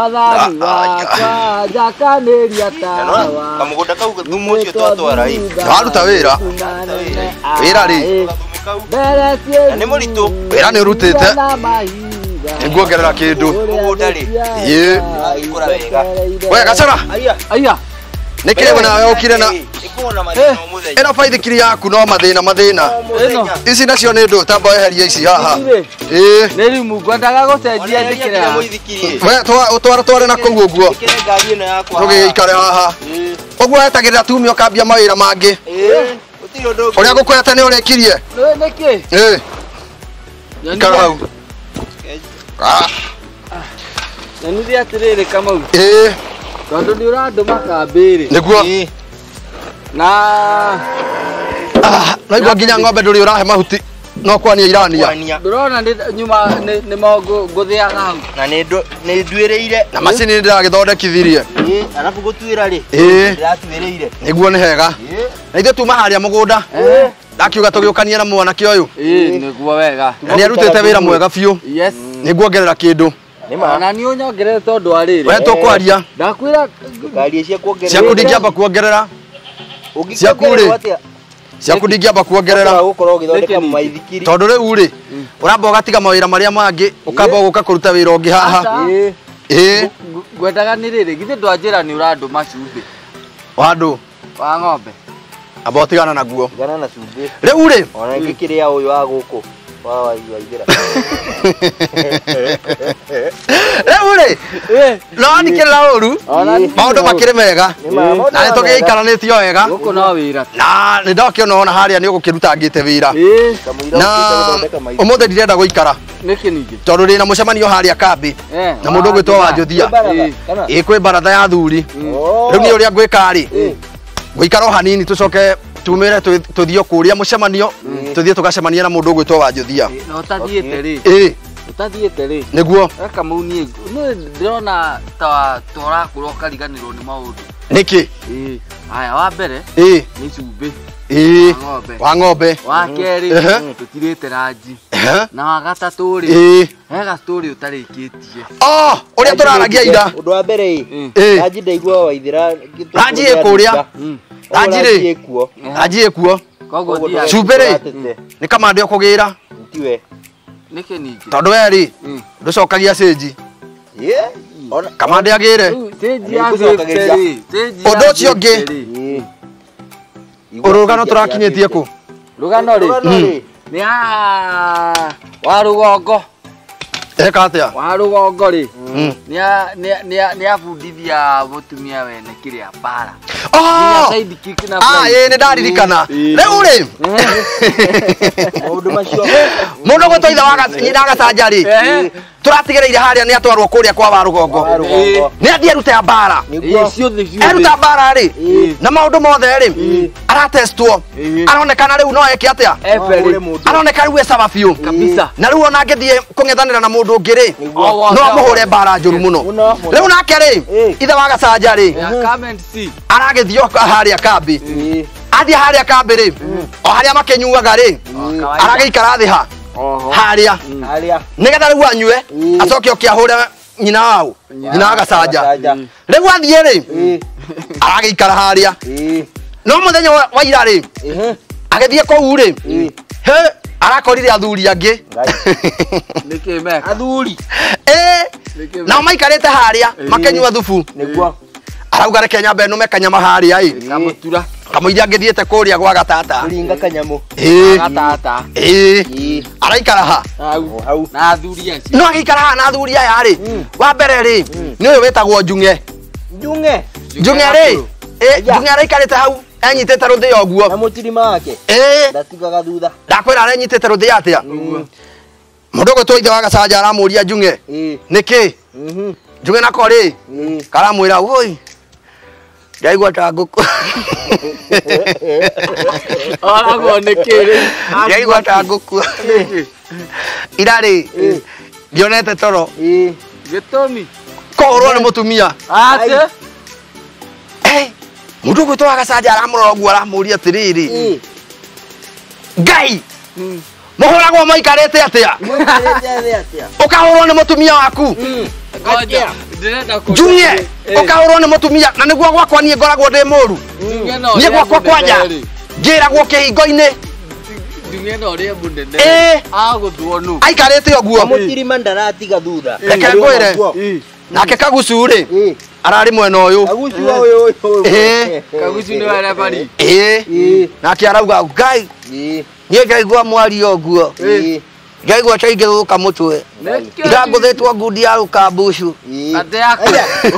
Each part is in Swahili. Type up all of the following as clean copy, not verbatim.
Wathani wakwa njakanĩria tawa. Kamũgũnda kau thumu ũcio twatwara ĩ. Waruta wĩra. Wĩra rĩ. Nĩ mũritũ. Wĩra nĩ ũrutĩte. Nĩnguongerera kĩndũ. Mũgũnda rĩ. Ĩĩ. Ikũra wega. We Gacora. Aya. Nĩ kĩrĩgo nawe ũkire na ĩno baithikiri yaku no mathĩna. Ici nacio nĩ ndũ tamba weheria ici haha. Ĩĩ. Nĩ rimu ngwendaga gũcenjia ndĩkĩra. We tware na kũu ũguo. Tũgĩikare haha. Ũguo wetagĩrĩra tumia ũkambia mawĩra mangĩ. Ũrĩa ngũkwete nĩ ũrĩkirie. Nĩkĩ? Ĩĩ. Ikara hau. Nĩ atĩrĩrĩ Kamau. Ĩĩ. Tondũ nĩ ũrandũma kambĩ-rĩ. Nĩguo. Na naigua nginya ng'ombe ndũrĩ ũrahe mahuti no kwania irania. Ndũrona nyuma nĩ ngũthĩaga hau. Na nĩ nduĩrĩire. Na macini nĩ ndĩragĩthondekithirie. Arabu gũtuĩra rĩ. Ndĩratuĩrĩire. Nĩguo nĩ hega. Na ithuĩ tuma harĩa mũgũnda. Ndakiuga tũgĩũkanie na mwanake ũyũ. Nĩguo wega. Na nĩ arutĩte wĩra mwega biũ. Yes. Nĩnguongerera kĩndũ. Na nĩ ũnyongerere tondũ wa rĩrĩ. We tũkwaria. Ndakwĩra Ngari cia kuongerera. Ciaku ndingĩamba kuongerera. Ciaku ndingĩamba kuongerera. Gũkorwo ũgĩthondeka maithikiri. Tondũ rĩu rĩ ũramba ũgatiga mawĩra marĩa mangĩ ũkamba gũka kũruta wĩra ũngĩ haha. Ĩĩ. Ngwendaga nĩ rĩrĩ githĩ ndwanjĩra nĩ ũrandũma cumbĩ. Wa andũ. Wa ng'ombe. Amba ũtigana naguo. Tigana na cumbĩ. Rĩu rĩ. Ona ngĩkĩrĩa ũyũ wa gũkũ. Waithĩra. Rĩu rĩ. No andikĩrĩra ũru. Maũndũ makĩrĩ mega. Na nĩtũgĩikaranĩtio wega. Gũkũ no wĩra. Na nĩndakĩona ona harĩa nĩ ũgũkĩrutangĩte wĩra. Na ũmũthĩ ndirenda gũikara. Nĩkĩ ningĩ? Tondũ ndĩ na mũcemanio harĩa kambĩ. Na mũndũ ũgwĩtwo Wanjũthia. Ĩĩ kwĩ baratha ya athuri. Rĩu niĩ ũrĩa ngwĩka rĩ. Gũikara o hanini tũcoke tumĩre tũthiĩ kũrĩa mũcemanio tũthiĩ tũgacemania na mũndũ ũgwĩtwo Wanjũthia. Na ũtathiĩte rĩ. Ĩĩ. Ũtathiĩte rĩ. Nĩguo. Kamau niĩ ndĩrona ta tũrakũra ũkariganĩrwo nĩ maũndũ. Nĩkĩ? Ĩĩ. Haya wa mbere. Ĩĩ. Nĩ cumbĩ. Ĩĩ. Wa ng'ombe. Wa kerĩ tũtirĩte ranji. Na wa gatatũ rĩ. Ĩĩ. He gastori ũtarĩkĩtie. Ũrĩa tũraragia ira. Ũndũ wa mbere ranji ndaigua Waithĩra. Ranji ĩkũrĩa. Ranji rĩ. Ranji ĩkuo. Koguo thia. Cumbĩ rĩ. Nĩ kamande ũkũgĩra. Tiwe. Nĩkĩ ningĩ. Tondũ we rĩ. Ndũcokagia cĩnji. Kamande agĩre. Ũndũ ũcio ũngĩ. Ũrũgano tũrakinyĩtie kũ? Rũgano rĩ. Nĩ wa rũgongo. Eka atĩa? Wa rũgongo rĩ. Nĩ abundithia mũtumia wene kĩrĩa bara. Ĩĩ nĩ ndaririkana. Rĩu rĩ. Mũndũ ũgwĩtwo ithe wa nyina Gacanja rĩ. Tũratigĩrĩire harĩa nĩ atwarwo kũrĩa kwa wa rũgongo. Nĩ athiĩ erute mbara. Eruta mbara rĩ. Na maũndũ mothe rĩ. Aratestwo. Aronekana rĩu no eke atĩa? Aroneka rĩu ecaba biũ. Na rĩu ona angĩthiĩ kũng'ethanĩra na mũndũ ũngĩ rĩ. No amũhũre mbara njũru mũno. Rĩu nake rĩ. Ithe wa Gacanja rĩ. Aragĩthiĩ harĩa kambĩ. Athiĩ harĩa kambĩ rĩ. O harĩa makĩnyuaga rĩ. Aragĩikara thĩ ha. Harĩa. Nĩgetha rĩu anyue. Acoke oke ahũre nyina wao. Nyina wa Gacanja. Rĩu athiĩ rĩ. Aragĩikara harĩa. No mũthenya wa ira rĩ. Agĩthiĩ kũu rĩ. Arakorire athuri angĩ. Nĩkĩ meka? Athuri. Nao maikarĩte harĩa makĩnyua thubu. Nĩguo. Arauga reke nyambe nũme kanyama harĩa ĩ. Kamũtura. Kamũiria angĩthiĩte kũrĩa gwa Gatata. Ringa kanyamũ. Gatata. Araikara ha. Na athuri acio. No agĩikara ha na athuri aya rĩ. Wa mbere rĩ. Nĩ ũyũ wĩtagwo Njung'e. Njung'e. Njung'e rĩ. Njung'e araikarĩte hau enyitĩte rũthĩa ũguo. Na mũtirima wake. Ndatigaga thutha. Ndakwĩra arenyitĩte rũthĩa atĩa. Mũndũ ũgwĩtwo ithe wa Gacanja aramũria Njung'e. Nĩkĩ? Njung'e nako rĩ. Karamwĩra woi. Ndaigua ta ngũkũ. Oragwo nĩkĩ rĩ. Ndaigua ta ngũkũ. Ira rĩ. Ndionete toro. Gĩtũmi. Kũhũrwo nĩ mũtumia. Atĩ. Mũndũ ũgwĩtwo wa Gacanja aramũrora ũguo aramũria atĩrĩrĩ. Ngai. Mũhũragwo maikarĩte atĩa? Ũkahũrwo nĩ mũtumia waku. Jumie ukahurwo ni mutumia na niguo gwakwa nie ngoragwo ndi muru nie gwakwa kwanja ngiragwo kihingo-ini Jumie no ria munene aguthwo nu aikarite oguo mutirima ndaratiga thutha reke ngwire nake kagucu ri arari mwena uyu kagucu uyu kagucu ni wale bari nake arauga ngai nie ngaigua mwari oguo ngaigua taingĩrũka mũtwe ndangũthĩtwo ngundi ya rũkambucu ate yako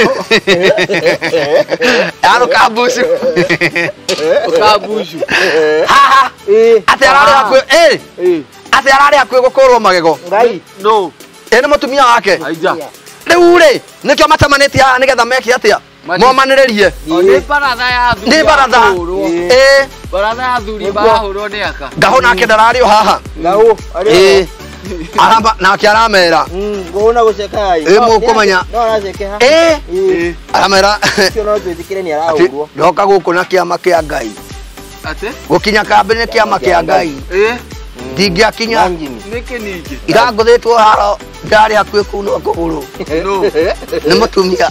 ya rũkambucu rũkambucu haha ate ararĩ hakuhĩ gũkũrwo magego ngai no nĩ mũtumia wake aija rĩu rĩ nĩkĩo macemanĩtie haha nĩgetha meke atĩa momanĩrĩrie nĩ baratha ya thuri nĩ baratha baratha ya thuri bahũrwo nĩ aka ngaho nake ndararĩ o haha ngau aramba nake aramera ngona guceka ai mũkũmenya no araceke ha aramera cio no twĩtĩkĩre nĩ arahũrwo ndoka gũkũ na kĩama kĩa Ngai ate gũkinya kambĩ nĩ kĩama kĩa Ngai ndingĩakinya nĩkĩ ningĩ irangũthĩtwo haro ndarĩ hakuhĩ kuunwo kũgũrũ no nĩ mũtumia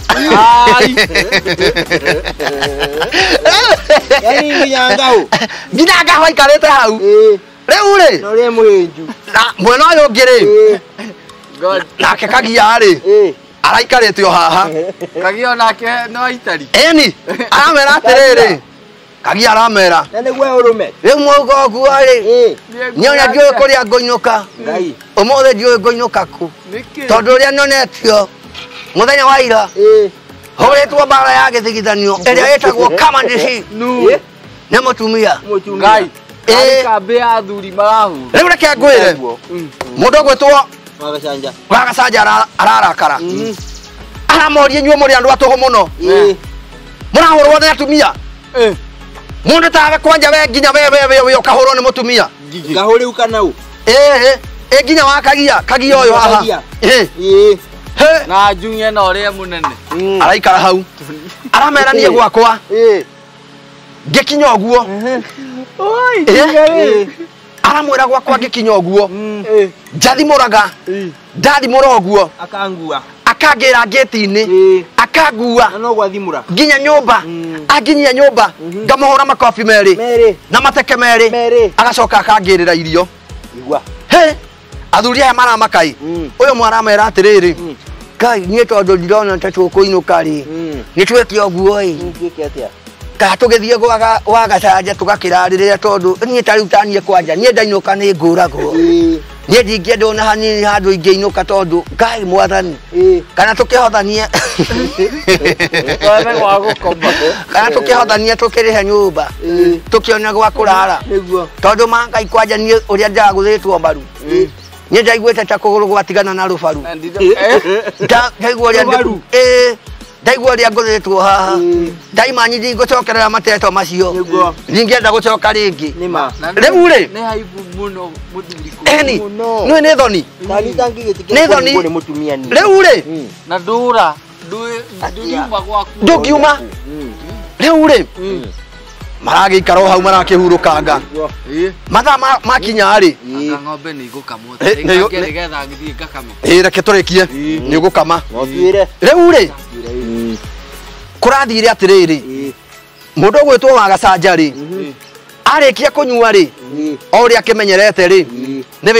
yani nginya ngahũ aikarĩte hau rĩu rĩ no rĩ mũhĩnju mwena ũyũ ũngĩ rĩ nake kagia rĩ araikarĩte o haha kagia nake no itari eni aramera atĩrĩrĩ kagia aramera na nĩguo ũrũme rĩu mwauga ũguo rĩ nyonya ndiũĩ kũrĩa ngũinũka ũmũthĩ ndiũĩ ngũinũka kũ tondũ ũrĩa nyonetio mũthenya wa ira hũrĩtwo mbara ya gĩthigithanio ĩrĩa ĩtagwo Kamandĩci nĩ mũtumia ngai kambĩ ya thuri marahura rĩu reke ngwĩre mũndũ ũgwĩtwo Wagacanja ararakara aramoria inyuĩ mũrĩ andũ atũhũ mũno mũrahũrwo nĩ atumia mũndũ tawe kwanja we nginya we ũkahũrwo nĩ mũtumia ngahũrĩu kana ũ nginya wa kagia ũyũ haha na Jumie no ria munene araikara hau aramera niĩ gwakwa ngĩkinya ũguo aramwĩra gwakwa ngĩkinya ũguo njathimũraga ndathimũra ũguo akangĩra ngĩti-inĩ akangua no gwathimũra nginya nyũmba anginyia nyũmba ngamũhũra makobi merĩ na mateke merĩ agacoka akangĩrĩra irio athuri aya maramakai ũyũ mwaramera atĩrĩrĩ Ngai niĩ tondũ ndirona ta tũkũinũka rĩ nĩ twĩke ũguo ĩ ka tũgĩthiĩ gwa Wagacanja tũgakĩrarĩrĩra tondũ niĩ ta rĩu taniĩ kwanja niĩ ndainũka nĩ ngũragwo niĩ ndingĩenda ona hanini handũ ingĩinũka tondũ Ngai mwathani kana tũkĩhothanie kana tũkĩhothanie tũkĩrĩhe nyũmba tũkĩone gwa kũrara tondũ ma Ngai kwanja niĩ ũrĩa ndagũthĩtwo mbaru niĩ ndaiguĩte ta kũgũrũ gwatigana na rũbaru ndaigua ũrĩa ngũthĩtwo haha ndaima nyinyi ngũcokerera mateto macio ndingĩenda gũcoka rĩngĩ rĩu rĩ eni nĩwe nĩ thoni nĩ thoni rĩu rĩ na ndũra ndũriuma gwaku ndũngiuma rĩu rĩ maragĩikara o hau marakĩhurũkanga mathaa makinya rĩ ng'ombe nĩ igũkamwo nĩgetha ngĩthiĩ ngakame reke tũrĩkie nĩ ũgũkama rĩu rĩ kũrathire atĩrĩrĩ mũndũ ũgwĩtwo Wagacanja rĩ arĩkia kũnyua rĩ o ũrĩa akĩmenyerete rĩ nĩwe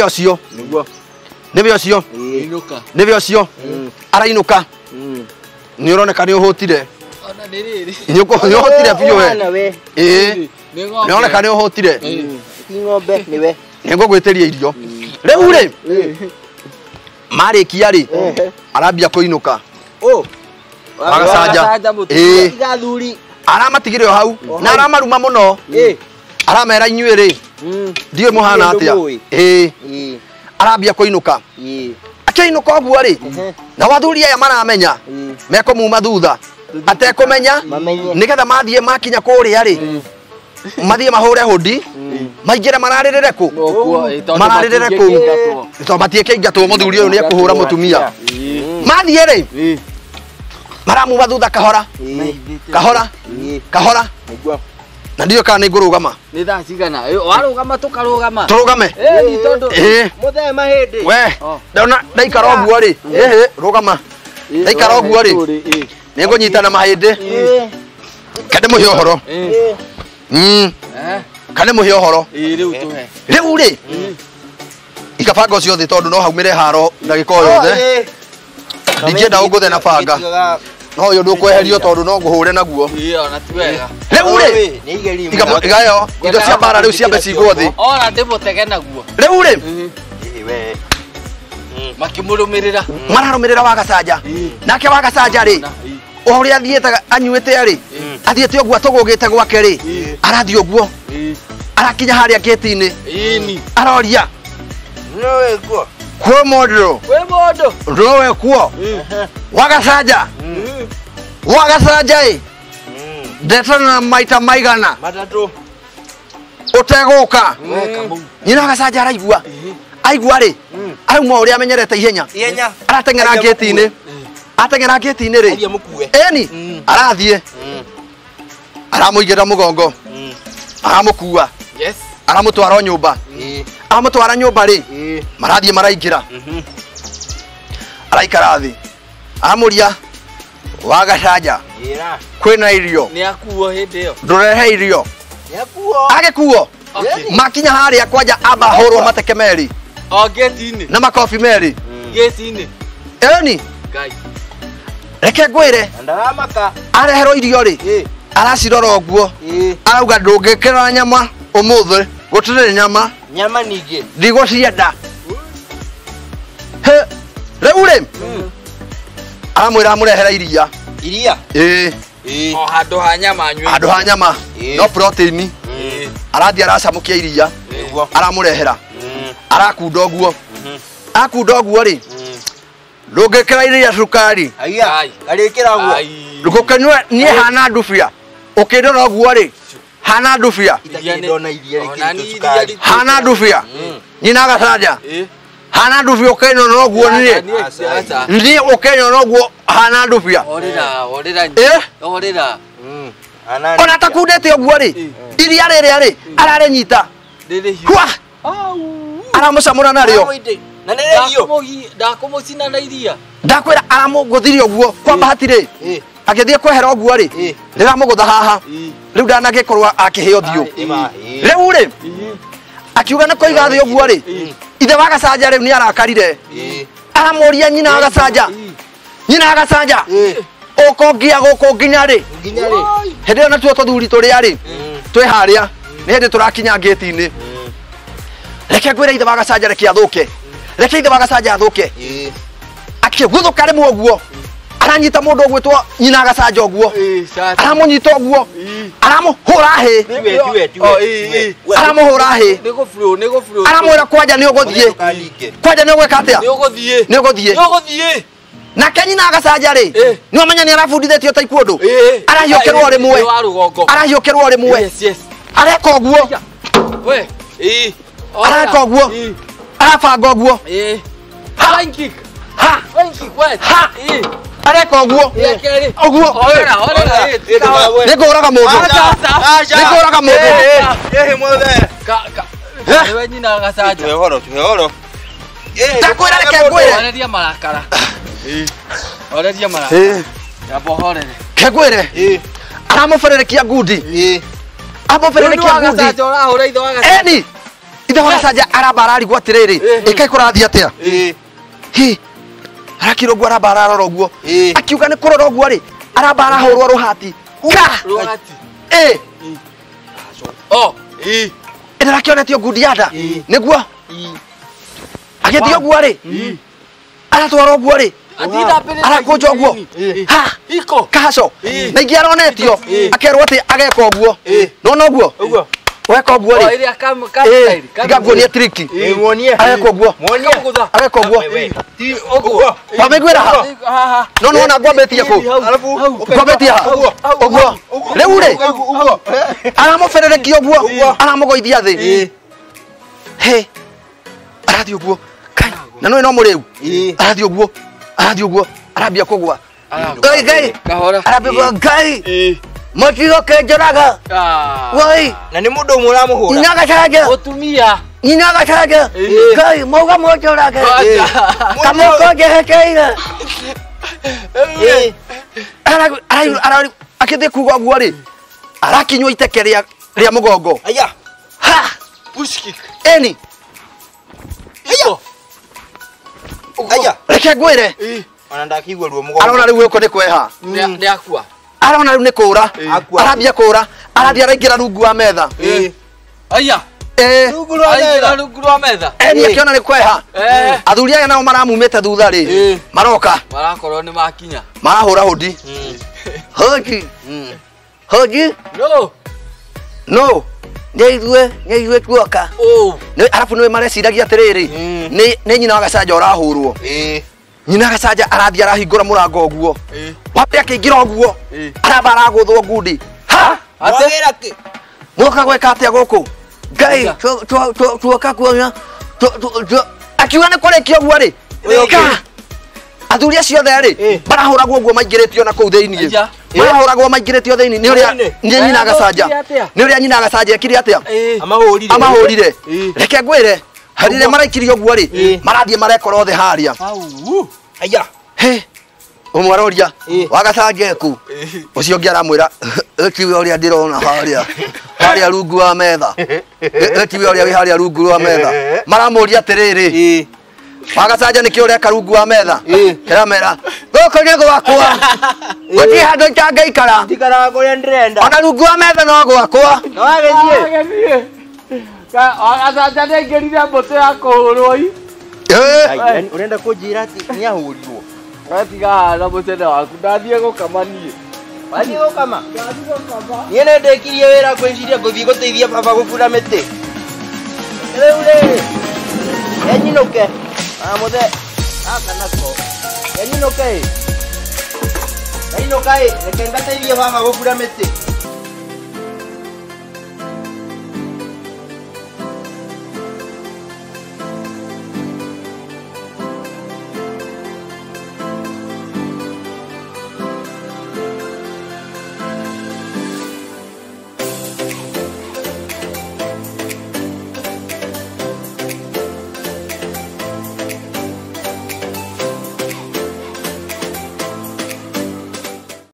ũcio arainũka nĩ ũroneka nĩ ũhũtire nĩ ũhũtire biũ we nĩ ũroneka nĩ ũhũtire nĩ ngũgwĩtĩria irio rĩu rĩ marĩkia rĩ arambia kũinũka Wagacanja aramatigire o hau na aramaruma mũno aramera inyuĩ rĩ ndiũĩ mũhana atĩa arambia kũinũka akĩinũka ũguo rĩ na wathuri aya maramenya mekũmuma thutha atekũmenya nĩgetha mathiĩ makinya kũrĩa rĩ mathiĩ mahũre hũndi maingĩre mararĩrĩre kũ mararĩrĩre kũu tondũ matiĩkĩingatwo mũthuri ũyũ nĩ ekũhũra mũtumia mathiĩ rĩ maramuma thutha kahora na ndiyo kana nĩ ngũrũgama nĩ thaa cigana warũgama tũkarũgama tũrũgame mũthee mahĩndĩ we ndona ndaikara ũguo rĩ rũgama Ndaikara ũguo rĩ nĩngũnyita na mahĩndĩ kande mũhe ũhoro kande mũhe ũhoro rĩu rĩ ikabanga ũcio thĩ tondũ no haumĩre haro ndagĩka o yothe ndingĩenda ũngũthe na banga no ũyũ ndũkweherio tondũ no ngũhũre naguo rĩu rĩ igayo indo cia mbara rĩu ciambe cigwo thĩ ona ndĩmũtege naguo rĩu rĩ makĩmũrũmĩrĩra mararũmĩrĩra Wagacanja nake Wagacanja rĩ o ũrĩa athiĩte anyuĩte rĩ athiĩte ũguo tũgũgĩte gwake rĩ arathiĩ ũguo arakinya harĩa gate-inĩ aroria nowe kuo kwĩ mũndũ nowe kuo Wagacanja Wagacanja ĩ ndetana maita maigana matatũ ũtegũka nyina Wagacanja araigua aigua rĩ auma ũrĩa amenyerete ihenya arateng'era gate-inĩ ateng'era gate-inĩ rĩ eni arathiĩ aramũigĩra mũgongo aramũkua aramũtwara nyũmba amũtwara nyũmba rĩ marathiĩ maraingĩra araikara thĩ aramũria Wagacanja kwĩna irio nĩakuo hĩndĩ ĩyo ndũrehe irio agĩkuo makinya harĩa kwanja amba hũrwo mateke merĩ o gate-inĩ na makobi merĩ gate-inĩ eni reke ngwĩre areherwo irio rĩ aracirora ũguo arauga ndũngĩkĩra nyama ũmũthĩ gũtirĩ nyama ningĩ ndigũcienda rĩu rĩ aramwĩra amũrehera iria o handũ ha nyama nyue handũ ha nyama no protein arathiĩ aracamũkia iria aramũrehera arakunda ũguo akunda ũguo rĩ ndũngĩkĩra iria cukari ndũgũkĩnyua niĩ hana ndubia ũkĩndora ũguo rĩ hana ndubia hana ndubia nyina Wagacanja hana ndubia ũkĩnyona ũguo niĩ ũkĩnyona ũguo hana ndubia ona takundĩte ũguo rĩ iria rĩrĩa rĩ ararĩnyita aramũcamũra narĩo ndakũmũcina na iria ndakwĩra aramũgũthirie ũguo kwa bahati rĩ agĩthiĩ kwehera ũguo rĩ rĩramũgũtha haha rĩu ndanagĩkorwo akĩheo thiũ rĩu rĩ akiuga nĩ kũiga thĩ ũguo rĩ ithe Wagacanja rĩu nĩ arakarire aramũria nyina Wagacanja ũkongia gũkũ nginya rĩ hĩndĩ ĩyo natuo tũthuri tũrĩa rĩ twĩ harĩa nĩ hĩndĩ tũrakinya gate-inĩ reke ngwĩre ithe Wagacanja reke athũke reke ithe Wagacanja athũke akĩguthũka rĩmwe ũguo aranyita mũndũ ũgwĩtwo nyina Wagacanja ũguo aramũnyita ũguo aramũhũra hĩ aramũhũra hĩ aramwĩra kwanja nĩ ũgũthiĩ kwanja nĩ ũgwĩka atĩa nĩ ũgũthiĩ nake nyina Wagacanja rĩ nĩ ũmenya nĩ arabundithĩtio ta ikuũndũ arahiũkĩrwo rĩmwe areka ũguo areka ũguo arabanga ũguo areka ũguo nĩngũraga mũndũ nyina Wagacanja ndakwĩra reke ngwĩre oreria marakara yabohorere ke ngwĩre aramũbererekia ngundi eni ithe Wagacanja aramba ararigwo atĩrĩrĩ ĩkaĩ kũrathiĩ atĩa arakĩrwo ũguo aramba ararora ũguo akiuga nĩ kũrora ũguo rĩ aramba arahũrwo rũhati ndĩrakĩonetio ngundi ya nda nĩguo agĩthiĩ ũguo rĩ aratwara ũguo rĩ arakũnja ũguo kahaco na ingĩ aronetio akerwo atĩ ageka ũguo nona ũguo weka ũguo rĩ tiga nguonie triki ageka ũguo wamĩiguĩra ha no nona ngwambĩtie kũ ngwambĩtie ha ũguo rĩu rĩ aramũbererekia ũguo aramũgũithia thĩ arathiĩ ũguo na nũĩ no mũrĩu arathiĩ ũguo arambia kũgwa Ngai mũtigo kĩnjoraga woi na nĩ mũndũ ũmwe ũramũhũra nyina Wagacanja mũtumia nyina Wagacanja Ngai mauga mũnjũrage kamũko njehekeire ara akithie kuga guo ri arakinywa iteke ria mugongo aya ha push kick eni aya aya reke ngwire ona ndakigwa ruo mugongo arona riu uko ni kweha Ni akua. arona riu ni kura arambia kura arathia araingira rungu wa metha Aya. rungu rwa metha Rungu rwa metha. eni akiona ni kweha athuri aya nao maramumite thutha ri maroka Marakorwo ni makinya. marahura hudi hoji hoji no nyeithue tuoka arabu niwe mareciragia atiriri ni nyina wa Gacanja urahurwo nyina Gacanja arathia arahingura murango uguo wape akingira uguo araba araguthwo ngundi ha wagira ki muka gweka atia guku ngai tuoka kuonya akiuga ni kurekia uguo ri athuri acio othe ri barahuragwo uguo maingiritio na kuu thiini marahuragwo maingiritio thiini ni uria nyina Gacanja ni uria nyina Gacanja ekire atia amahurire reke ngwire harire maraikirio uguo ri marathie marekora othe haria aya he umwaroria wa Gacanja eku ucio ungi aramwira etiwe uria ndirona haria rungu wa metha etiwe uria wi haria rungu wa metha maramuria atiriri wa Gacanja niki uria karungu wa metha kiramera goko ni gwakwa guti handu njangaikara ndikara kuria ndirenda ona rungu wa metha no gwakwa no agithie Gacanja ni ngirire mbutu ya kuhurwo i. urenda kunjira ati ni ahurirwo Gatiga hana mucene waku ndathie gukamanie. wathie gukama niĩ nĩ ndĩkirie wĩra ngwĩciria ngũthiĩ gũteithia baba gũbura mĩtĩ rĩu rĩrĩ enyinũke mũthe aka nako enyinũke ĩ reke ngateithie baba gũbura mĩtĩ